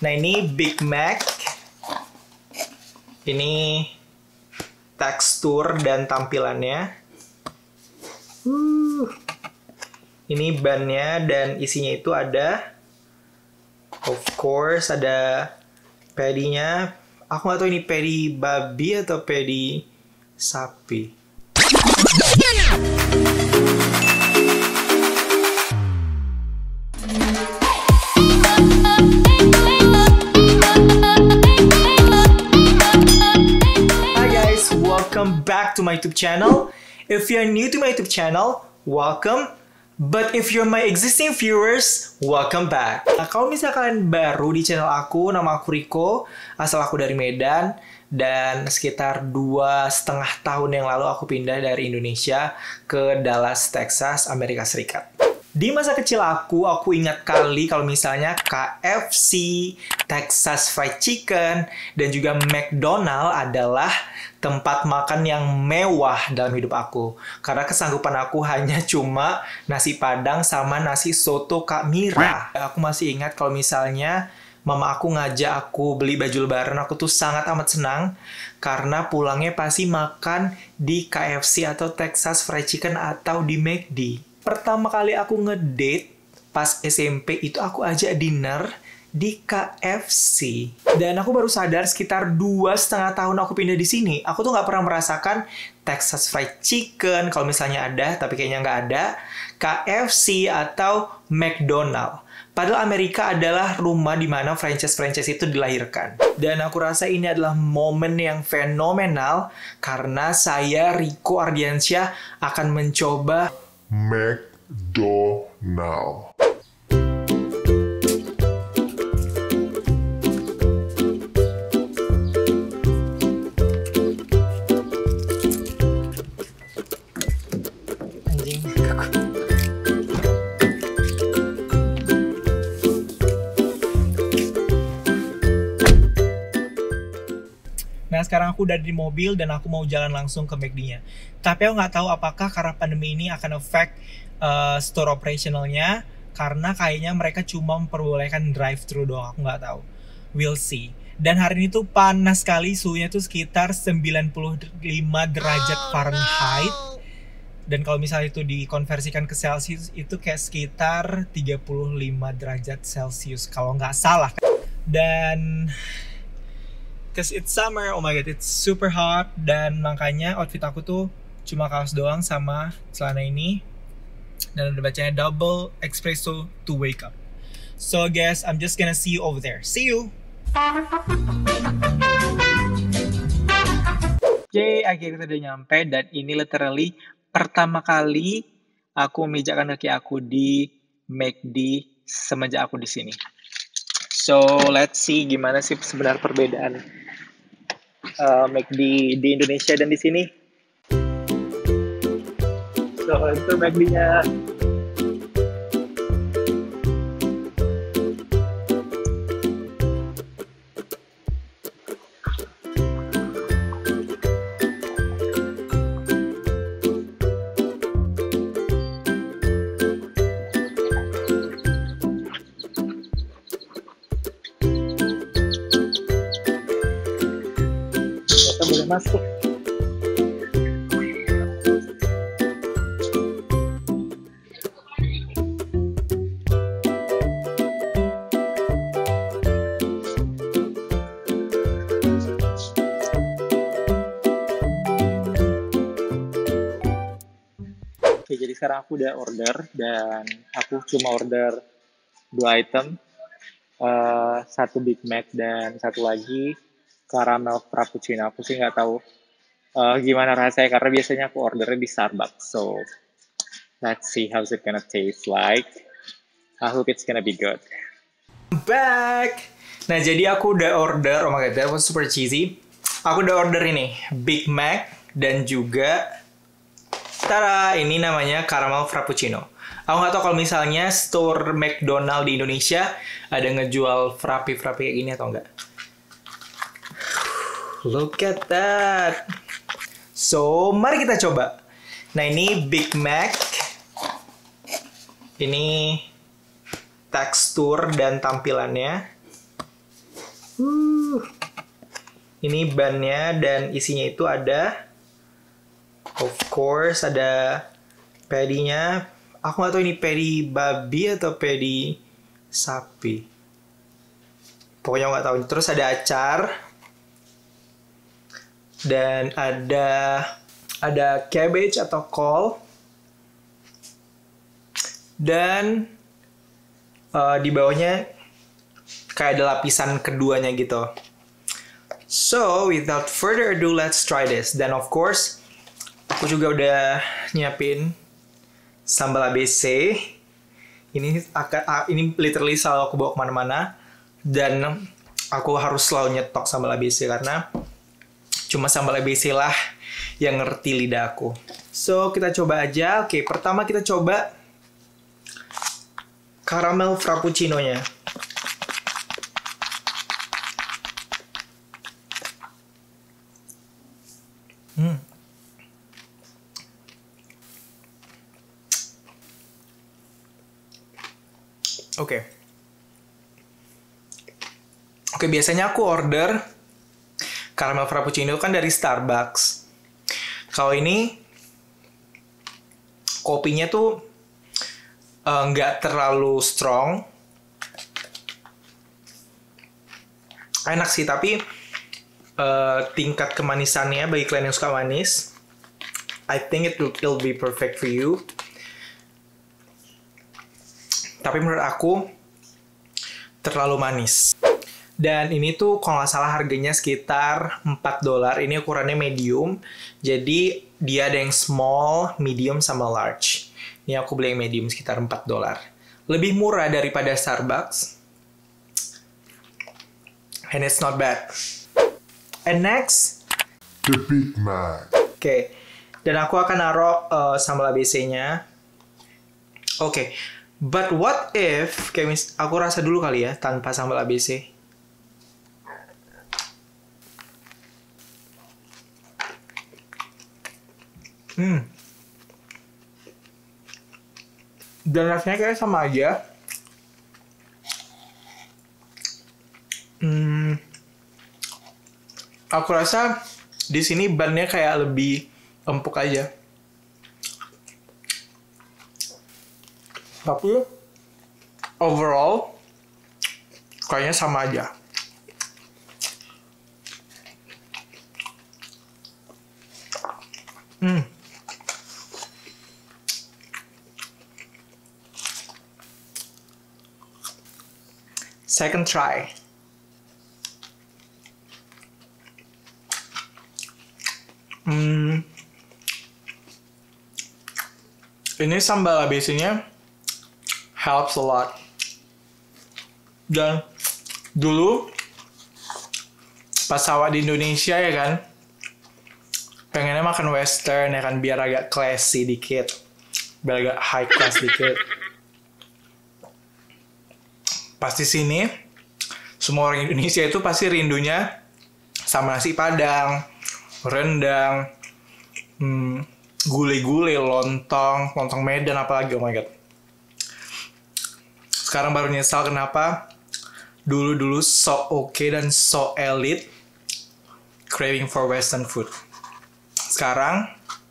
Nah, ini Big Mac. Ini tekstur dan tampilannya. Ini bannya dan isinya itu ada, of course, ada patty-nya. Aku nggak tahu ini patty babi atau patty sapi. Welcome back to my YouTube channel. If you're new to my YouTube channel, welcome. But if you're my existing viewers, welcome back. Nah, kalau misalnya kalian baru di channel aku, nama aku Rico, asal aku dari Medan, dan sekitar 2,5 tahun yang lalu aku pindah dari Indonesia ke Dallas, Texas, Amerika Serikat. Di masa kecil aku ingat kali kalau misalnya KFC, Texas Fried Chicken, dan juga McDonald adalah tempat makan yang mewah dalam hidup aku. Karena kesanggupan aku hanya cuma nasi padang sama nasi soto Kak Mira. Aku masih ingat kalau misalnya mama aku ngajak aku beli baju lebaran, aku tuh sangat amat senang karena pulangnya pasti makan di KFC atau Texas Fried Chicken atau di McD. Pertama kali aku ngedate pas SMP itu aku ajak dinner di KFC. Dan aku baru sadar sekitar 2,5 tahun aku pindah di sini, aku tuh nggak pernah merasakan Texas Fried Chicken, kalau misalnya ada, tapi kayaknya nggak ada, KFC atau McDonald. Padahal Amerika adalah rumah di mana franchise-franchise itu dilahirkan. Dan aku rasa ini adalah momen yang fenomenal karena saya, Rico Ardiansyah, akan mencoba McDonald. Nah, sekarang aku udah di mobil dan aku mau jalan langsung ke McD-nya. Tapi aku nggak tahu apakah karena pandemi ini akan affect store operationalnya, karena kayaknya mereka cuma memperbolehkan drive-thru doang, aku nggak tahu. We'll see. Dan hari ini tuh panas sekali, suhunya tuh sekitar 95 derajat Fahrenheit. Dan kalau misalnya itu dikonversikan ke Celsius, itu kayak sekitar 35 derajat Celsius, kalau nggak salah. Dan because it's summer, oh my god, it's super hot. Dan makanya outfit aku tuh cuma kaos doang sama celana ini. Dan ada bacanya double espresso to wake up. So guys, I'm just gonna see you over there. See you! Yay, akhirnya kita udah nyampe. Dan ini literally pertama kali aku memijakkan kaki aku di McD semenjak aku di sini. So let's see gimana sih sebenarnya perbedaan McD di Indonesia dan di sini. So itu McD-nya. Boleh masuk. Oke, jadi sekarang aku udah order dan aku cuma order 2 item, satu Big Mac dan satu lagi caramel frappuccino. Aku sih nggak tahu gimana rasanya karena biasanya aku ordernya di Starbucks. So let's see how's it gonna taste like. I hope it's gonna be good. Back. Nah, jadi aku udah order. Oh my god, that was super cheesy. Aku udah order ini Big Mac dan juga tada, ini namanya caramel frappuccino. Aku nggak tahu kalau misalnya store McDonald di Indonesia ada ngejual frappe kayak gini atau enggak. Look at that. So, mari kita coba. Nah, ini Big Mac. Ini tekstur dan tampilannya. Ini bannya dan isinya itu ada, of course, ada patty-nya. Aku nggak tahu ini patty babi atau patty sapi. Pokoknya nggak tahu. Terus ada acar dan ada cabbage atau kol dan di bawahnya kayak ada lapisan keduanya gitu. So, without further ado, let's try this. Dan of course, aku juga udah nyiapin sambal ABC. Ini literally selalu aku bawa kemana-mana. Dan aku harus selalu nyetok sambal ABC karena cuma sambal ABC lah yang ngerti lidah aku. So, kita coba aja. Oke, pertama kita coba caramel frappuccino-nya. Oke, biasanya aku order caramel frappuccino kan dari Starbucks. Kalau ini kopinya tuh nggak terlalu strong. Enak sih, tapi tingkat kemanisannya bagi kalian yang suka manis, I think it will be perfect for you. Tapi menurut aku terlalu manis. Dan ini tuh kalau nggak salah harganya sekitar $4. Ini ukurannya medium. Jadi dia ada yang small, medium, sama large. Ini aku beli yang medium sekitar $4. Lebih murah daripada Starbucks. And it's not bad. And next, the Big Mac. Oke. Dan aku akan naruh sambal ABC-nya. Oke. But what if, aku rasa dulu kali ya tanpa sambal ABC. Dan rasanya kayak sama aja. Aku rasa di sini bannya kayak lebih empuk aja. Tapi overall kayaknya sama aja. Second try. Ini sambal ABC-nya helps a lot. Dan dulu pas awal di Indonesia ya kan, pengennya makan western ya kan, biar agak classy dikit, biar agak high class dikit. Pasti sini semua orang Indonesia itu pasti rindunya sama nasi padang, rendang, gulai-gulai, lontong Medan, apalagi, oh my god. Sekarang baru nyesal kenapa dulu so okay dan so elite craving for western food. Sekarang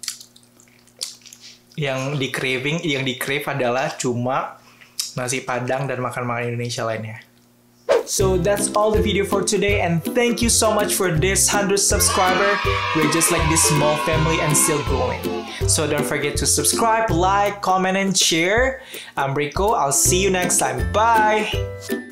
yang di crave adalah cuma nasi padang dan makan-makan Indonesia lainnya. So that's all the video for today, and thank you so much for this 100 subscriber. We're just like this small family and still growing. So don't forget to subscribe, like, comment, and share. I'm Rico. I'll see you next time. Bye!